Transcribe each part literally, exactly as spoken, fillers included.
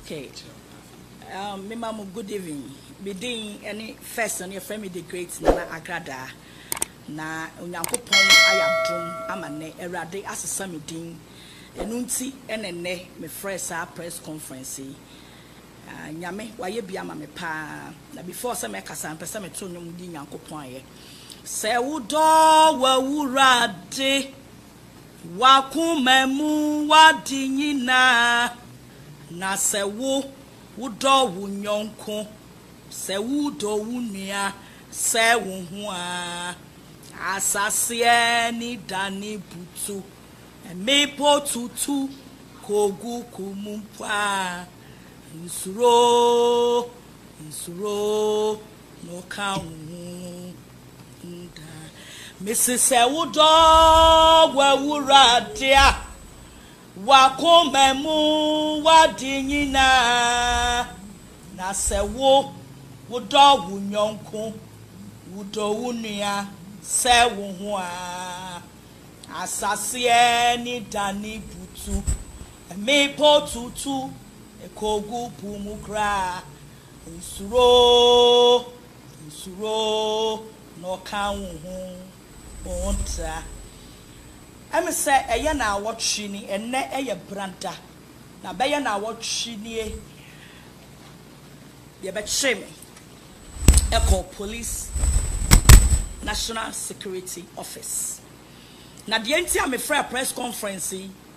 Okay. Um, me mamu good evening. Be doing any first on your family the great Nana Agradaa. Na Unyankopon ayadom amane Erade asesa me din. Enu nti enene me fresh press conference. Ah nyame waye bia ma me pa. Na before say me kasa mpesa me to nyom di Nyankopon aye. Se wudo wa wurade wakumemu wadi nyina na se wo wudo wu nyonko se wudo wu nua se wo ho a asase ni dani butu me po tutu kogu kumumpa nsuro nsuro no ka wu Missus Ewudo wa wuradia wakomemu wadinyina na sewo wudo wunyonko wudo wunia sewo ho a asase ni dani butu mepo tutu ekogu pumukra nsuro nsuro no kan ho onta em say eye na awotwe ni enne eye branda na be ye na awotwe ni e ye be cheme Eco Police National Security Office na de enti am free press conference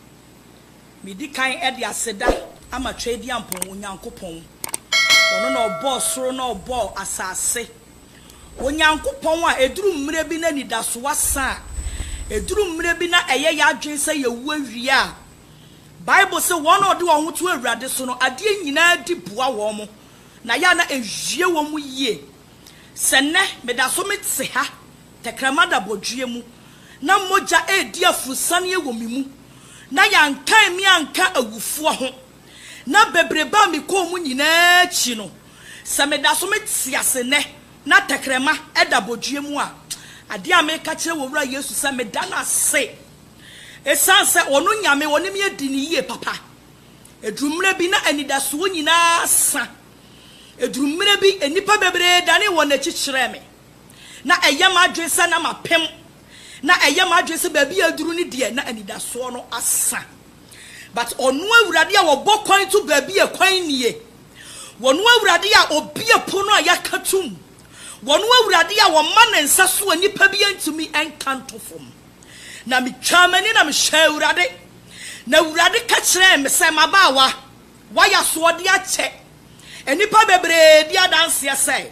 me di kan e de aseda ama twedi ampon Onyankopon ono na obo soro na obo asase Onyankopon a eduru mmire bi na nidaso wasa eduru mmire bi na eye ya adwen se ye wu awie a Bible say one of the one to awurade so no ade nyina di boa wo mo na ya na ehwie wo mu yie sene medaso metse ha tekrama da bodue mu na moja edi afusane ye wo mimu na ya nkan mi anka awufo ho na bebreba mi ko mu nyina chi no se medaso metse asene na tekrema eda bodue mu a ade a me ka kire wo wura Yesu se me da na se esanse onu nyame woni me edi ni yie papa edrumre bi na anidaso nyina sa edrumre bi enipa bebre dane wo na chichire me na eyam adwese na mapem na eyam adwese ba bi aduru ni de na anidaso no asa but onu awurade a wo bokwan to ba bi ekwan nie wonu awurade a obi epono a yakatum wonu awurade a wo ma nsa so anipa bi antumi enkanto fom na mi twamani na mi hye awurade na awurade ka kire me se mabawa waya so de ache enipa bebre dia danse say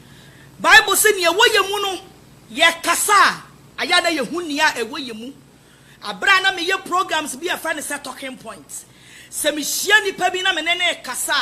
Bible say ne woyemu no ye kasa aya na ye hunia e woyemu abra na me ye programs bi a friend say talking points se mi hye nipa bi na me ne kasa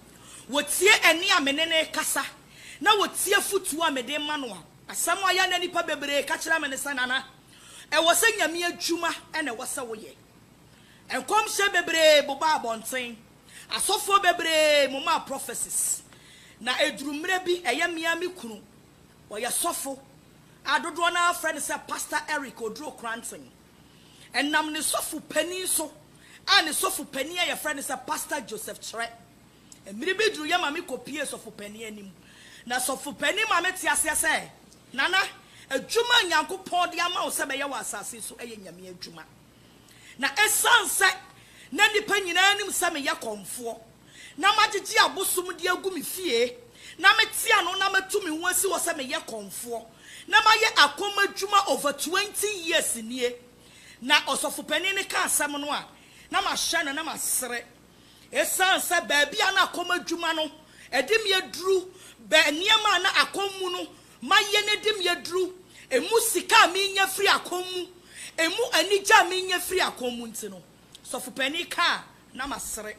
wotie eni a me ne kasa na wotie futu a me de ma no a asam aya na nipa bebre ka kire me ne sanana e wo se nyame adwuma e na wo se wo ye enkom hye bebre boba abonten asofo bebre moma prophecies na edurumre bi eye miami kunu wo ye sofo adodo na friend say Pastor Eric Odro Cranton enam ne sofo pani so a ne sofo pani ye friend say Pastor Joseph Chere emiri bi duru ye ma me kopie sofo pani anim na sofo pani ma me tiase say nana adwuma Nyankopon de ama wo se be ye wa asase so eye nyame adwuma na esanse na nipa nyina anim se me ye konfo na magigi abosum de agu me fie na metia no na matumi ho asi wo se me ye konfo na maye akoma dwuma over twenty years nie na osofo pani ne ka asem no a na ma hye na na ma sere esanse ba bia na akoma dwuma no edim ye duru ba niema na akomu no maye ne dim ye duru emu sika mi nya free akomu emu anija mi nya free akomu ntino sofo pani ka na masere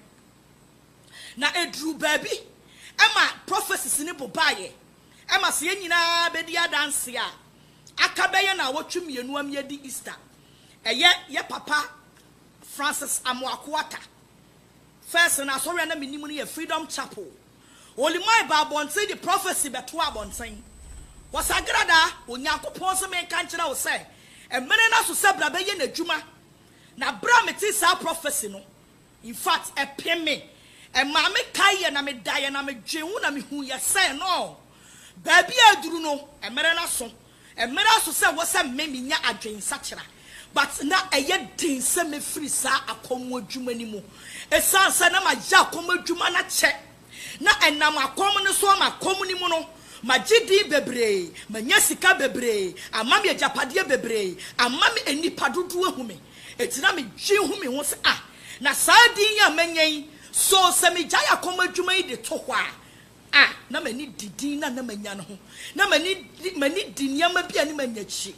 na edru baby ema prophecies ni bobaye ema se nyina bedi adanse a akabeye na wotwemienu am ye di Easter eye ye papa Francis Amoakwata first na sorry na minimu ni ye Freedom Chapel only my babon say the prophecy beto abonten was Agradaa Onyankopon se me kan kire wo say emene na so se bra be ye na dwuma na bra meti sa prophecy no in fact epeme and mammy kaya na me die and I'm a jeuna me who ya say no. Baby, I do know, and Meranaso, and Meraso said, was a memi ya a drain such but not a yet din semi free sa a como jumanimo. A son sana my jacomo jumana check. Na and now my common swama communimono. Ma jidi bebre, ma nyasika bebre, a mami a japadia bebre, a mami a nipadudu hume. It's not me jin hume once ah. Na sadi ya menye, so semi jaya koma jumai de tohwa. Ah, na mani didina na menyano. Na mani mani dinya mabia ni menyachi.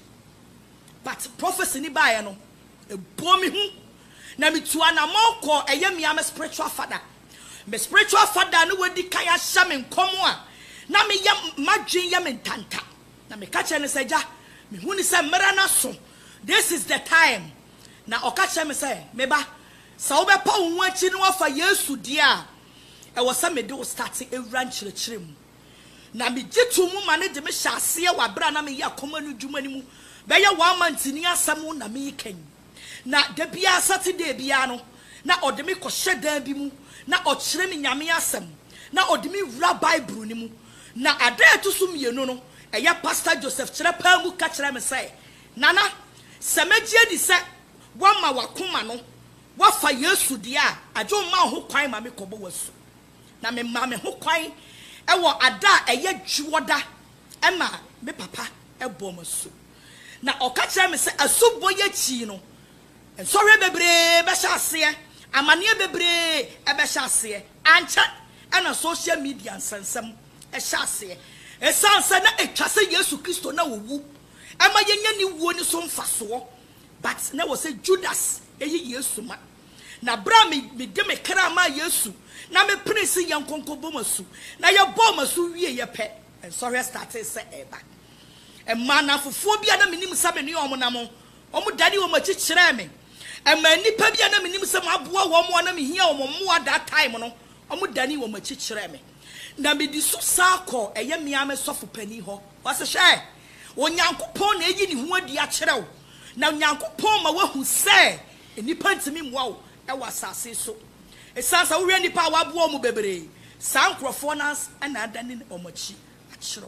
But prophecy ni baya no, e bomi hu. Na mi tuana moko e ye mi am spiritual father. Me spiritual father no wedi kaya shamen komo na me yam madwen yam ntanta na me kache ne seja me hu ni se mera na so this is the time na okache me say me ba sa wo be pa wo achi ne wafa Yesu dia e wo se me de start ewura nchirechire mu na me gitu mu ma ne de me hyase wa bra na me ya koma no dwuma ni mu be ye one month ni asam na me kan na de bia Saturday bia no na ode me ko hyedan bi mu na o kire me nyame asam na ode me wura Bible ni mu na ade to sum ye no no eya Pastor Joseph kire pa mu ka kire me say nana semegie di se wama wakoma no wafa Yesu dia ajo ma ho kwan ma me kobo wasu na me ma me ho kwan e wo ada eya juoda e ma me papa e bo masu na o ka kire me say asubo ye chi no ensore bebre be hyase amane bebre e be hyase ancha e na social media nsensem e hyase e sansa na etwase Yesu Kristo na wowu e ma yenya ni wuo ni so mfaso but na wo say Judas e yi Yesu ma na bra me me de me kra ma Yesu na me prince yankonko bomasu na ye bomasu wie ye pe and sorry started say eba e ma na fofo bia na menim sa me ne omo na mo omo dade wo ma chichire me e ma nipa bia na menim sa ma boa wo mo na me hia wo mo that time no omo dani wo ma chichire me na me di su sako eye mia me sofo pani ho wase hwe onyankopon na eyi ni hu adi a kire wo na onyankopon ma wahu se enipa ntimi mwa wo e wasase so esansa wo nipa wa bo mu bebre sankrofo nas na adani omachi a kire wo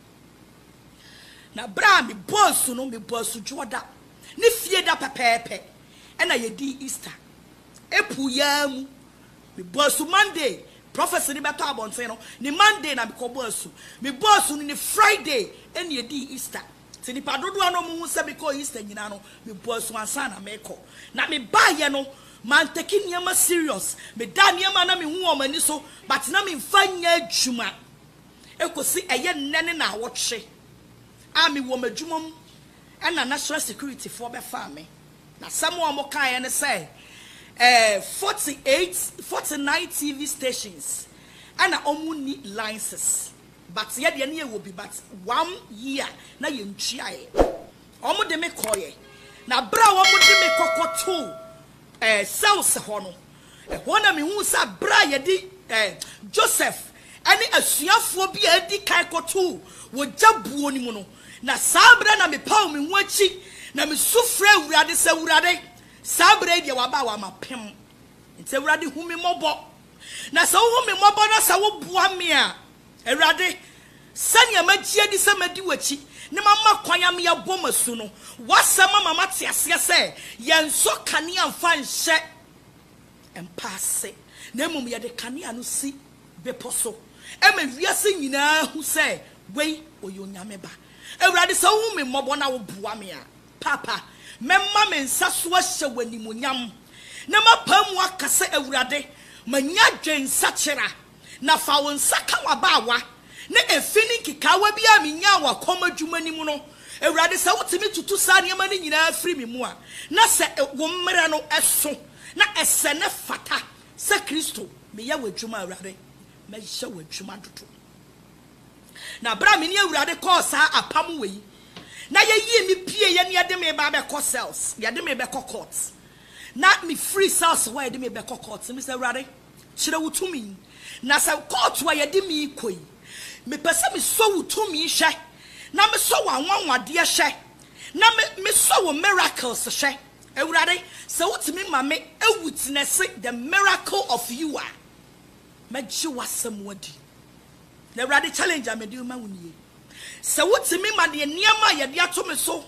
na bra me boss no me boss joda ne fie da pepepe e na ye di Easter epu yam me boss Monday prophecy ni beto abonten no ni Monday na me ko boss me boss ni Friday ene ye di Easter ti ni padodo ano mu se me ko Easter nyina no me boss ansa na me ko na me ba ye no man take niam serious me da niam na me hu o mani so but na me mfanya adwuma ekosi eye nnene na awotwe a me wo madwumam e na national security for be fa me na samo o mo kan ne say eh forty-eight forty-nine T V stations and omu ni licenses but ye de na will be but one year na ye ntua ye omu de me koye na bra omu de me kokoto eh cells ho no e ho na me hu sa bra ye di eh Joseph ani asuafo bi a di kai koto wo jabuo ni mu no na sabra na me paw me hu achi na me sufre urade se urade sabre dia waba wa mapem nti urade hu me mobo na sa hu me mobo na sa wo bua me a urade sanya magie di se madi wachi ne mama kwanya me ya bomasu no wasama mama tiase se yenso kane amfa nhye empase na emum ye de kane anu si beposo e ma wiase nyina hu se wei oyo nyame ba urade sa hu me mobo na wo bua me a papa memma me nsa so ahye wanimunyam na mapamu akase awurade manya dwensa kyera na fa won saka wabawa na efini kikawa bia menya wa komadwuma ni mu no awurade sa wotimi tutu sa ne ma ni nyina afiri mi mu a na se wo mmere no eso na ese ne fata se Kristo me ya wadwuma awurade me hye wadwuma dodo na bra me ni awurade ko sa apam wei na ye yi mi pie ye ne de me ba be co cells ye de me be co courts na me free cells why de me be co courts me say rare kire wutumi na say court why ye de me koi me pese me so wutumi hwe na me so wanwanwade hwe na me me so wo miracles hwe ewurade say wutumi ma me ewitness the miracle of you are Meji wasam wadi. Na Awurade challenge amedi ma woni. Se wotimi ma de niam ye de ato me so.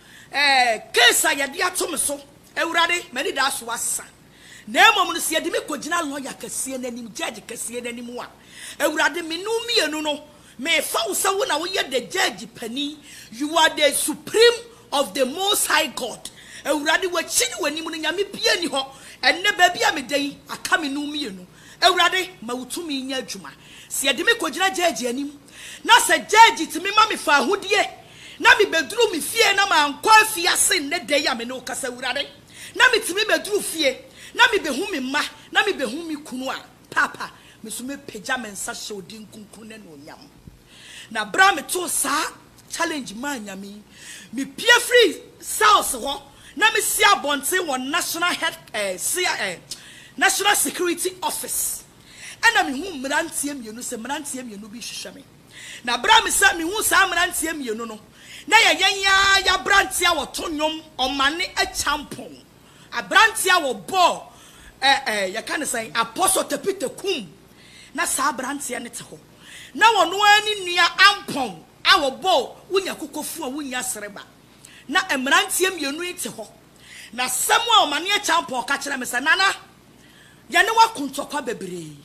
Eh case ye de ato me so. Awurade mani da so wasa. Na emom no se de me kogina lawyer kase nanim judge kase nanim wa. Awurade me no mienu no me fa wo se wo na wo ye the judge pani. You are the supreme of the most high God. Awurade wa chini wanim no nyame bia ni ho. Enne ba bia me den aka me no mienu. Awurade ma wutumi nya adwuma. Se de me kogina judge anim. Na se judge timi ma me fa hodie. Na me bedru me fie na ma anko afia se ne de ya me no kasa Awurade. Na me timi bedru fie. Na me behu me ma. Na me behu me kunu a. Papa, me so me peja me nsa hye odin kunkun ne no nyam. Na bra me to sa challenge man nyame. Me pie free south ho. Na me si abonte won national head eh, eh National Security Office. And me hu mrantie mienu se mrantie mienu bi hwehwe me. Na bra me sa me hu sa mrantie mienu no. Na ya ya ya brantie a woto nwom omane a champon. A brantie a wo bo eh eh ya kan say apostle tepite kum. Na sa brantie ne te ho. Na wono ani nua ampon a wo bo wunya kokofu a wunya sereba. Na emrantie mienu ite ho. Na Samuel omane a champon ka kire me sa nana yane wakuntokwa bebre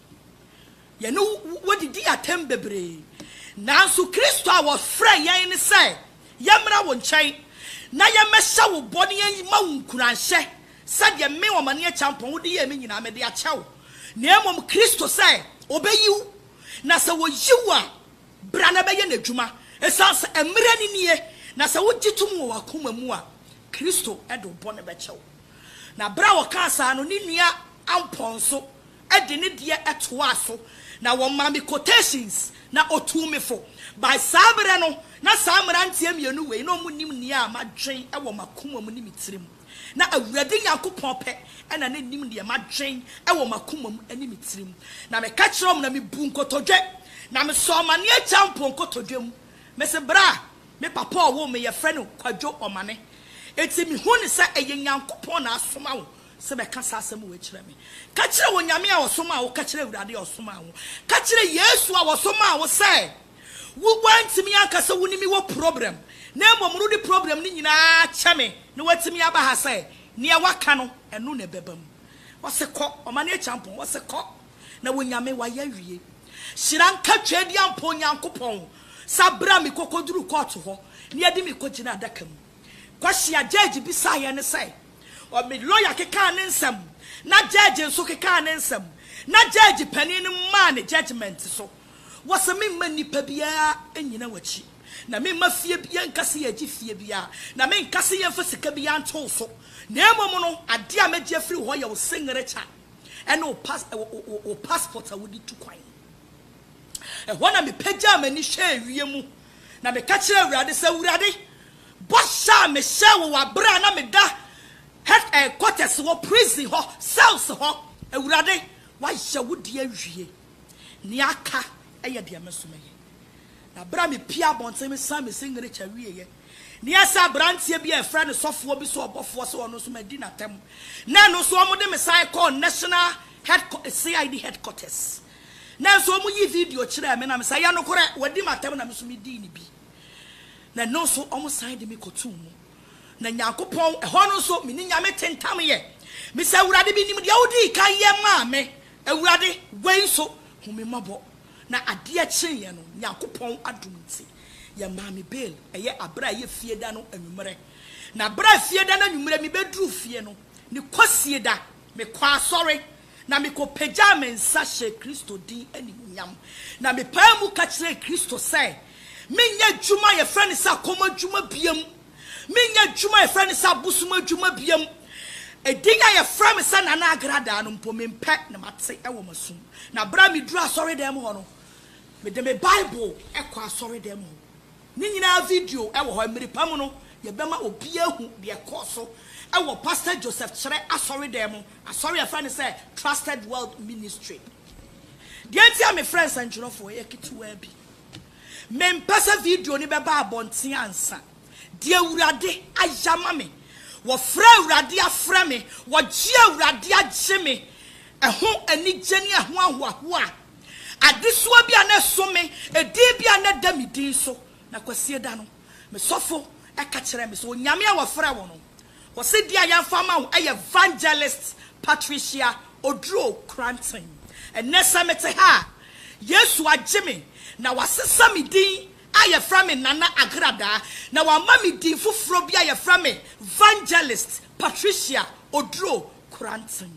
yane wodidi atem bebre nanso Kristo a wo fra yan ne say yamra wo nkyɛn na yamɛhya wo bɔne yan ma wo nkuranhye sade me wo mane champon wo de ye me nyina me de akyɛw na emom Kristo say obeyiw na sɛ wo yiw a bra na bɛyɛ n'adwuma esanse emre ni nie na sɛ wo gitum wo akoma mu a Kristo edo bɔne bɛkyɛw na bra wo ka sa no ni nua amponso edine de etoa so na wo mami quotations na otumi fo by sabre no na samra ntie mienu we no munim ni a madwen e wo makoma mu ni mitirim na awurade yakopon pe e na nim de madwen e wo makoma mu ani mitirim na me ka kirom na me bu nkotodwe na me so mane a champion nkotodwe mu me se bra me papa wo me ye frɛ no kwadwo omane eti mi hu ne sa eye nyankopon na asoma wo se be ka sa asem wo kire me ka kire wo nyame a wo soma wo ka kire awurade a wo soma wo ka kire yesu a wo soma wo se wo wantimi aka se woni mi wo problem na emomru di problem ni nyina kyame na watimi aba ha se ne waka no eno na bebam wo se kɔ omane champion wo se kɔ na wo nyame wa ya wie hyiran ka twadi ampo nyankopon sabra mi kokoduru court ho ne yadi mi kogina adaka mu kwahia judge bi sa ye ne sai o me lawyer keka ne nsam na judge nso keka ne nsam na judge pani ne ma ne judgment so wose me ma nipa bia enyina wachi na me ma fie bia nkase ye fie bia na me nkase ye mfa sika bia nto so na emom no ade a magye afiri ho ye wo singrecha ene o pass o passport a wodi tu kwan e ho na me pagya mani hwe awie mu na me ka kire awurade se awurade bo sha me hye wo wabra na me da head quarters wo prison ho cells ho awurade wa hye wodi awie ni aka eye de amesomeye na bra me pia bonte me sam me singere cha wieye ni asa brantie bia e fra ne sofo bi so obofo so ono so madi na tem na no so omo de me sai call national head C I D headquarters na so omo yi video kire me na me sai ya no kore wadi matem na me so me di ni bi na no so omo sai de me kotu mu na nyakopon e ho no so me ni nyame tentam ye me sa awurade bi nim de awudi kan ye ma me awurade wen so hu me mabo na ade a kyen ye no nyakopon adumti ye ma me bail eye abra ye fie da no anwumre na bra fie da na anwumre me bedru fie no ni kwasie da me kwa sorry na me ko pagya me nsa hye Kristo din ani nyam na me pa mu ka kire Kristo say me nya dwuma ye fra ne sa koma dwuma biam me nya dwuma ye fra ne sa busuma dwuma biam edinya ye fra me sa na na Agradaa no mpo me mpe na mate e wo masum na bra me dura sorry dem ho no me de me Bible e kwa sorry dem ho ni nyina video e wo ho amiri pam no ye bema obi ahu de ekoso e wo Pastor Joseph kire asori dem asori afra ne say Trusted World Ministry de antia me friends and jurofo ye kituwa bi me mpasa video ni beba abonten ansa de awurade ayama me wo fra awurade afra me wo gye awurade agye me eho ani gye ne eho ahoaho a adesua bi ana so me edi bi ana da me din so na kwasie da no me sofo e ka kire me so onyame a wofra wo no wo se dia ya fama wo e Evangelist Patricia Odro Cranton enesa mete ha Yesu agime na wasesa me din aye fra me nana Agradaa na wa ma me din foforo bi aye fra me Evangelist Patricia Odro Cranton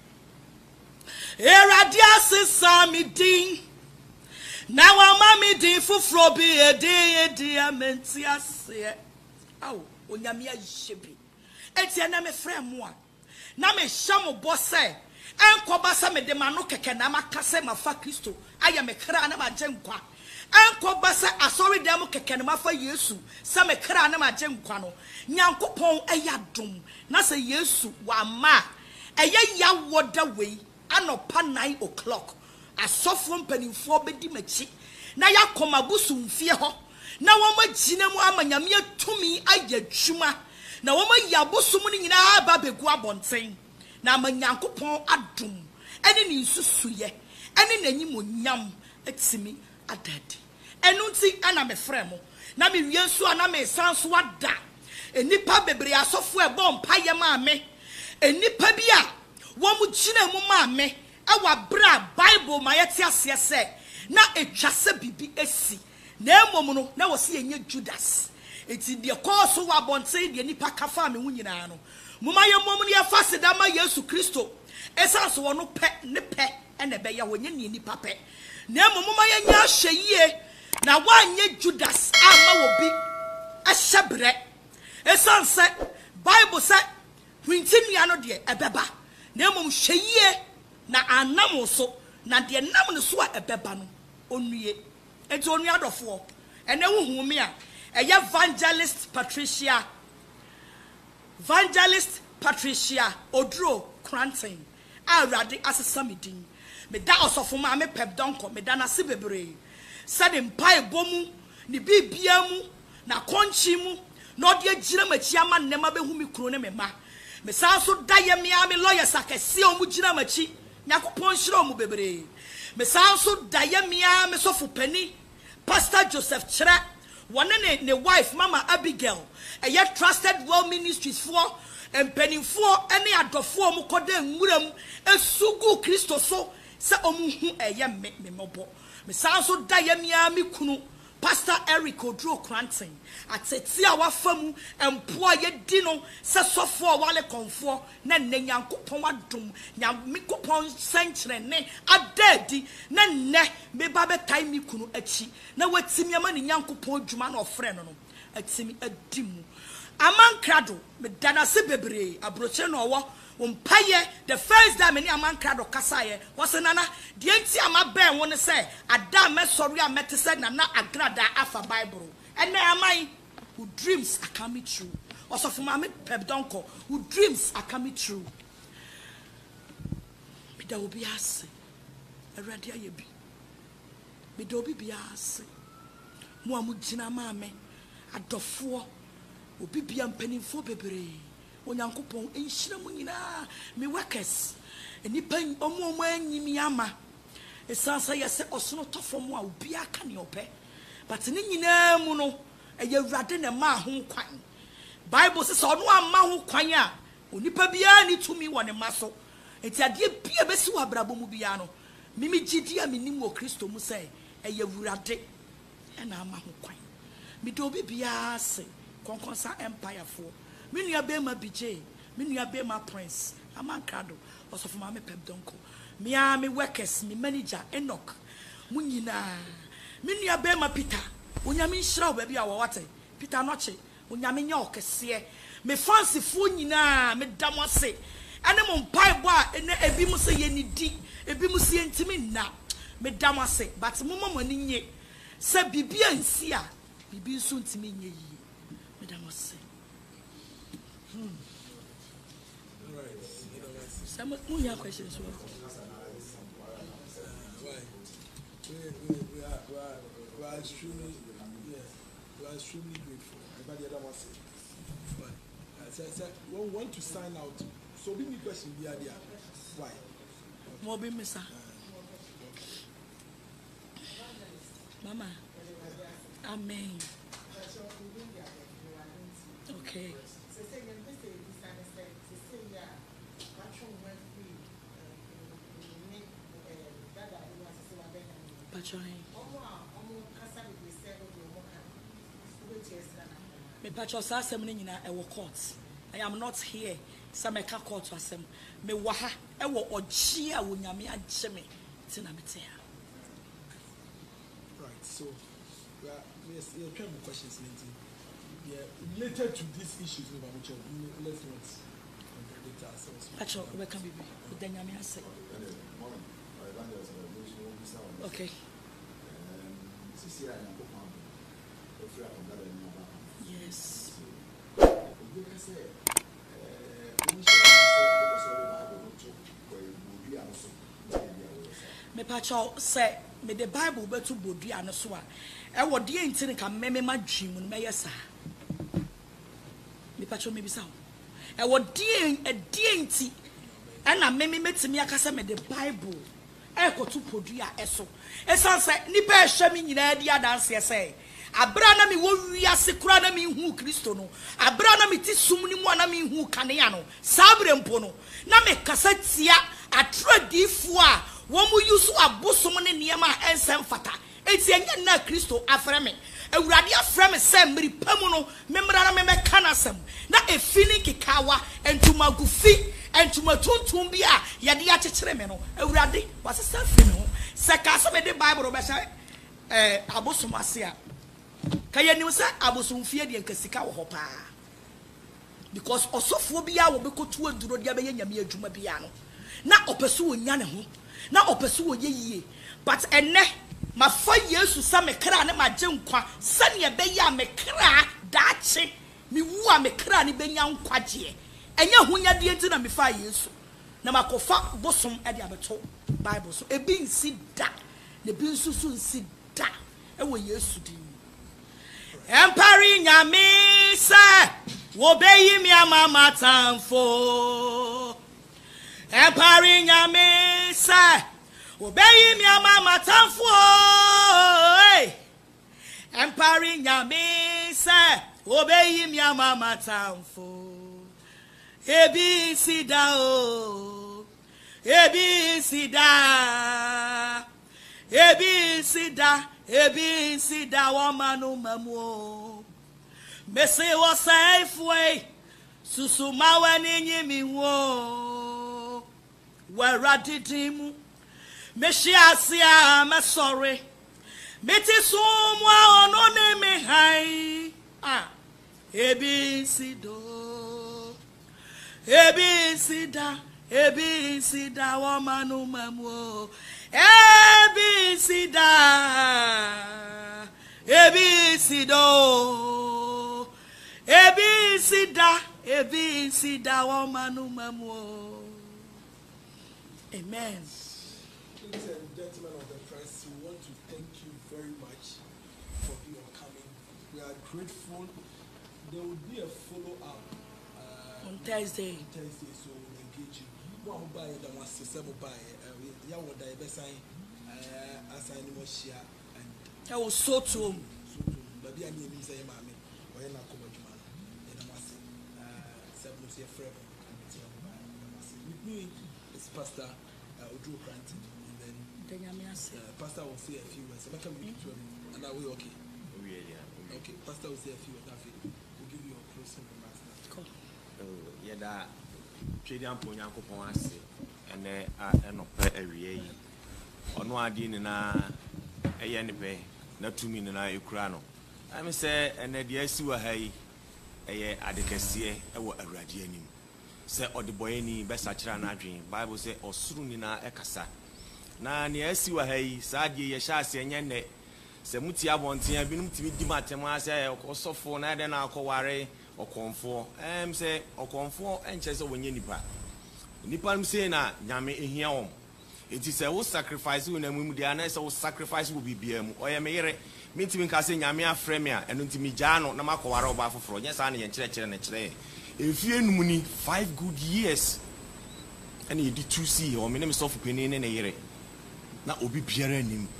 Eradia sesa me din na wa ma me din foforo bi e din e dia mentiase aw onyame ayebi etia na me fra mo a na me hyamo bo se enkoba sa me de mano keke na makase mafa Kristo aye me kra na magye nkwa enkoba sa asori dem keke na mafa Yesu sa me kra na magye nkwa no nyankopon ayadom na se Yesu wa ma eye ya woda we anopa nine o'clock asofo mpanimfo bedi machi na yakoma busu mfie ho na woma gina mu amanyame atumi ayadwuma na woma yabusu mu nyina aba begu abonten na amanyankopon adom ene ni nsusuye ene nanyim onyam etimi adadi enu nti ana me fremo na me wie nso ana me sanso ada enipa bebre asofo e bom paye ma me enipa bia wo mu gina mu ma me awa bra Bible ma yete ase se na etwase bibi esi na emom no na wo se enye Judas eti de koso wa bonten de nipa kafa me hu nyina no muma ye mom ne afase da ma Yesu Kristo esanso wo no pe ne pe ene be ya wo nye ne nipa pe na emom muma ye nya hweyie na wa nye Judas ama wo bi ahyebre esanse Bible say hwintinua no de ebeba na emom hweyie na anam so na de nam no so a ebeba no onue enti onu adofo ene huhu me a eye Evangelist Patricia Evangelist Patricia Odro Cranton Awurade asesa me din me da osofo ma me pep donko me da na se bebre said mpai bomu ni bibia mu na konchi mu na ode agira machi ama nnema behu me kuro ne me ma me san so da ye me a me lawyers akese o mu gira machi nyakopon hiro mu bebre me san so da ye me a me sofo pani Pastor Joseph Chere one ne ne wife Mama Abigail a yet trusted well ministries for and penny for any adofo mu kode nwuram esugu Kristo so se omuhu eye me me mobo me san so da ye me a me kunu Pastor Eric Odro Cranton ateti a wafamu empo a ye di no se sofo wale konfo na ne nyankopon adom nyamikopon senkyere ne adadi na ne me ba betai mi kunu achi na watimi ama ne nyankopon adwuma na ofre no no atimi adimu amankrado me dana se bebre abroche no wo umpaye the first time any amankrado kasaye was nana the enti ama ben won say ada me sorry a mete said na na Agradaa afa Bible and na amai who dreams are coming true also for mama pep donko who dreams are coming true me da obi ase awrade ayebi me da obi bia ase mo amu gina mama adofo obi bia mpanimfo bebre onyankopon enhyira mu nyina me workers enipa omo omo anyimi ama esansa yese osono tofo mu a obi aka ne ope but ne nyina mu no eye wrade ne ma ho kwan Bible says ono amma ho kwan a onipa bia ni tumi wone maso enti ade bia besi wa brabo mu bia no mimi gidi a menim wo Kristo mu say eye wrade e na ama ho kwan me do obi bia se konkonsa empire for Minua bema B J, minua bema Prince, Amankado, also for my pep donko. Me a me workers, me manager, Enoch, Munina, minua bema Peter, Unyami shrow baby our water, Peter Noche, Unyami york, see, me fancy funina, me damase, animal pie bar, and a bimus yenny d, a bimus intimate now, me damase, but Mumma Moninye, said Bibia and Sia, Bibi soon to me ye, Madame say. Some of you have questions. Why? We, we, we, are, we, are, we are extremely, yeah, we are extremely grateful. Everybody other wants it. Why? I said, I said, we want to sign out. So, be me question the idea. Why? More be Mister. Mama. Amen. Okay. Me patcho sa asem ni nyina e wo court. I am not here. Sa me ka court asem. Me wa ha e wo ogye a wo nyame agye me. Ti na me te ha. Right. So, we are yes, we are trying to questions later. Yeah, related to these issues about which let's not contradict ourselves. Patcho, we can be with the nyame ase. Okay. Yes. Me patcho say me the Bible be to bodua no so a e wo de enti ka me me madwim no me yesa. Me patcho me bisa. E wo de e de enti e na me me metimi akasa me the Bible e ko to bodua eso. Esan say nipa e hwe me nyina di adanse say abra na me wo wiase kura na me hu Kristo no abra na me ti sum ni mu na me hu kanea no sabre mpo no na me kasa tia atradifo a wo mu yusu abosom ne niema ensem fata eti enye na Kristo afre me awurade afre me se mmiri pamu no memra na me meka na asem na efini kikawa entuma gufi entuma tuntum bi a yade ya kekere me no awurade wasesa fe me ho se ka so me de Bible be se eh abosom ase a kaya ni say abosom fie de nkasika wo ho pa because osofo bia wo bekotu aduro de abeye nyame adwuma bia no na opeso onya ne ho na opeso oye yie but enne mafa Yesu sa me kra ne magye nkwa sane ebeye me kra daache mi wu a me kra ne benya nkwaje enya hunya de enti na me fa Yesu na makofa bosom e de abeto Bible so ebi nsi da ne bi nsusu nsi da e wo Yesu di Empari nyame se wo beyi mi amama tamfo Empari nyame se wo beyi mi amama tamfo Empari nyame se wo beyi mi amama tamfo Ebi sida o Ebi sida Ebi sida Ebi sida wamanu mamu Mese wo saifwe Susuma wani nyimi wo Wera didimu Meshi asia me sorry Meti sumwa ono ne me hai Ah Ebi sido Ebi sida Ebi sida wamanu mamu Ebi sida Ebi sido Ebi sida Ebi sida wamanu mamu. Amen. Ladies and gentlemen of the press, we want to thank you very much for your coming. We are grateful. There will be a follow-up uh, on Thursday. On Thursday, so we'll engage you. What will buy the one system buy? Ya wo da be sign eh assign mo share and I was so to so to baby ani nim say maame o ye na ko badwuma na na wase eh seven say friend and tell me with me is Pastor uh, Odu Granted and then uh, Pastor will say a few words. I can read to him and I will okay. Oh yeah, yeah. Okay, Pastor will say a few words. We'll give you a closing remarks now. Cool. Oh yeah, that trading point Yankopon ase. Ene a enope awie yi ono ade ni na eye ne be na tumi ni na ekura no am say ene de asiwa ha yi eye adekase e wo awurade anim se odeboye ni be sakira na adwen Bible say osuru ni na ekasa na ne asiwa ha yi saade ye sha ase enye ne se muti abonten abinum timi di matem ase osofo na de na akoware okonfo em say okonfo enche se wonye nipa Nipam say na nyame ehia wom. It is a sacrifice we na mu dia na say sacrifice will be biam. Oya me yere mintimi nka say nyame afrɛ me a eno ntimi gya no na makɔware oba foforo. Nya sa na ye kyerɛ kyerɛ na kyerɛ. Efie num ni five good years. And ye di two C o me ne me sofu pani ne ne yere. Na obi biara nim.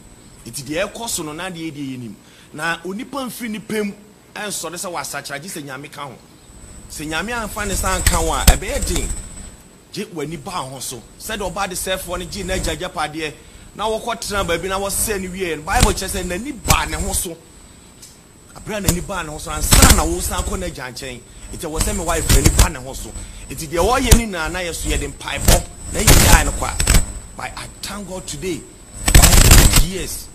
Iti the air cost on an idea in him. Now, Unipan Fini Pim and so this was such a just a yammy count. Say Yammy and find a sound cow, a bad thing. Jit when you bound also. Said about the self one G Naja Japadia. Now, what number been I was sending you and Bible chest and any barn and also. A brand any barn also and son, I was not going to chain. It was semi wife any barn also. It is the all you need and I see it in pipe up. Then you die in a quack. But I thank God today. Yes.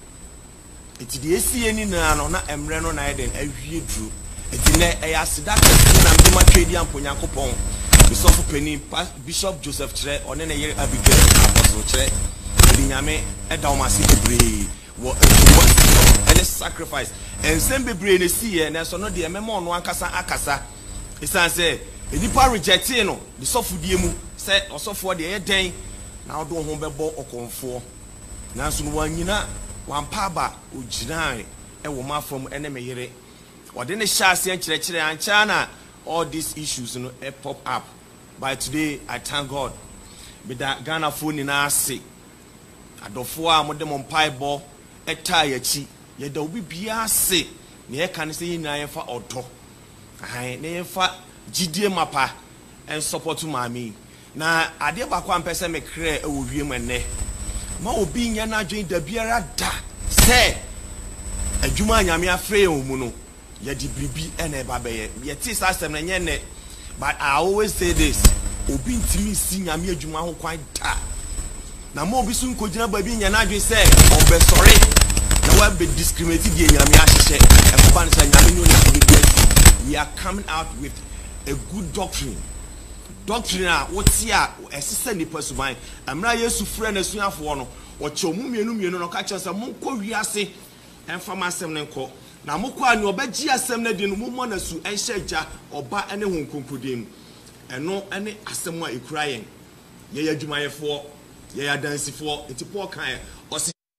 It is the A C N in an embryo night and every drew. It is a acidic and my trading Punyanko Pong. Bishop Penny, Bishop Joseph Tre, or any year Abigail Apostle Tre, Dinyame, and Dalmasi Debris. What and a sacrifice. And send the brain is see, and as no dear Memo on Wankasa Akasa. It's I say, if you are rejecting the soft diemu, said or so for the air day, now don't home a ball or comfort. Now soon one yina, one paba, ujinai, a woman from enemy here. Or then a chassis and chile and China, all these issues you know, pop up. By today, I thank God. With that Ghana phone in our sick. I don't four modem on pie ball, a tire cheap. Yet there will be beer sick. Near can say nine for auto. I name for G D Mapa and support to mammy. Now, I did back one person make clear a woman. Ma being yana join the beera da. Say, a Juma Yamia Freo Muno. Yet the Bibi and a baby. Yet is as a yene. But I always say this. Obin to me sing a mere Juma quite ta. Now, more be soon could not be yana say, oh, be sorry. Now, I'll be discriminated in Yamia and fans and Yamino. We are coming out with a good doctrine. Doctrine, what's here? Assistant the person mine. I'm not used to friend as soon as one or Chomumi and Numian or catch us a Monko Riase and from my seminary. Now, Mokwa no Begia Semna din woman as to and Shaja or buy anyone concluding and no any assembly crying. Yea, Jumaya for, yea, dancing for, it's a poor kind or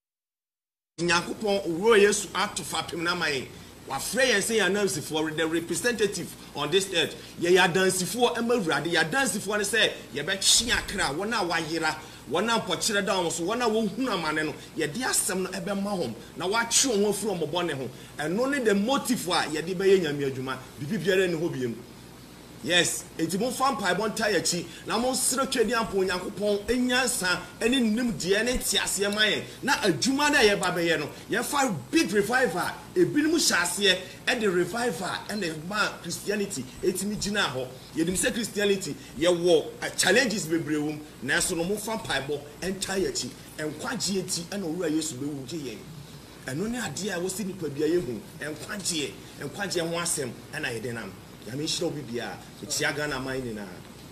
Yakupon Royals act to Fapimamai. What Frey and say announce for the representative on this stage. Ye are dancing for Emerald, ye are dancing for and say, ye bet Shiakra, one hour Yira, one hour Pochira down, so one hour Huna Maneno, ye dear some Ebe Mahom. Now what you want from a bonnet and only the motive why ye debay and Yajuma, the Bibian and Hobium. Yes, it's more fun pie one tire chi. Now, most Srocadian Ponyankupon, and Yansa, and in Nim Diane, Tiasia Maye. Now, a Jumana Yababayano, you five big reviver, a Bilmushasia, and the reviver, and the man Christianity, it's Mijinaho. You didn't say Christianity, your war, a challenges be brewum, national more fun pieball, and tire chi, and quagiety, and all used to be Wuji. And only idea was in Pabiahu, and quagie, and quagie and wasem, and I denam. I mean, she'll be here. It's Yagana mine in her.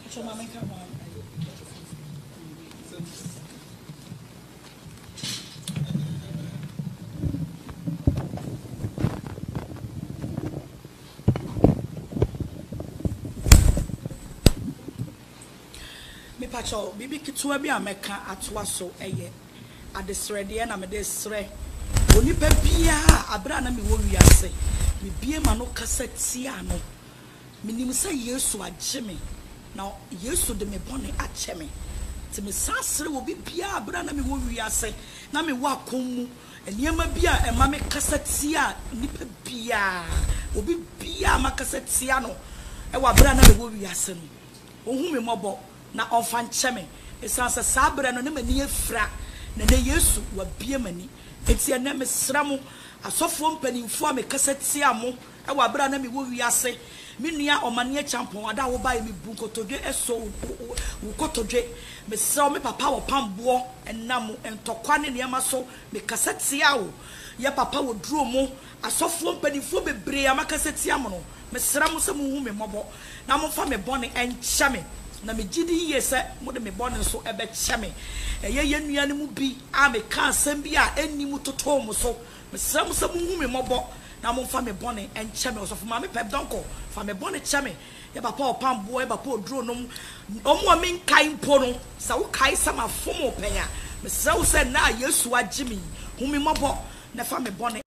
Me pacho, bibi kitua bi ameka atwa so eye. Adesre de na me desre. Onipa bia abra na me wo wiase. Me bie ma no kasa tia no. Minim say Yesu agye na Yesu de me bone ache me ti me sasre wo bi bia abra na me wo wiase na me wa konmu eniema bia e ma me kasatia nipa bia obi bia ma kasatia no e wa abra na me wo wiase no ohun me mobo na onfa nche me esanse sabra no ne mani afra na ne Yesu wa bia mani enti ene me sramu asofo mpanimfo a me kasatia mo e wa abra na me wo wiase Minia or mania champon, ada will buy me bunkotodre, so ukotodre, me sell me papa or pambo and namu and tokwane yamaso, me cassette siao. Ya papa would draw mo, a soft lumpany phobe brea, my cassette siamono, me sramusamu me mobo, namu for me bonnet and chammy. Na me gidi yes, more than me bonnet so ebe chammy. A yen yanimu be, I me can't send be any mutotomo so, me sramusamu me mobo. Na mo fa me bone enche me so for me pep donko fa me bone che me ya papa opambo e papa odro nom omo me nkai mpo no sa wo kai sama fomo penya me se wo se na Yesu agye me hu me mobo na fa me bone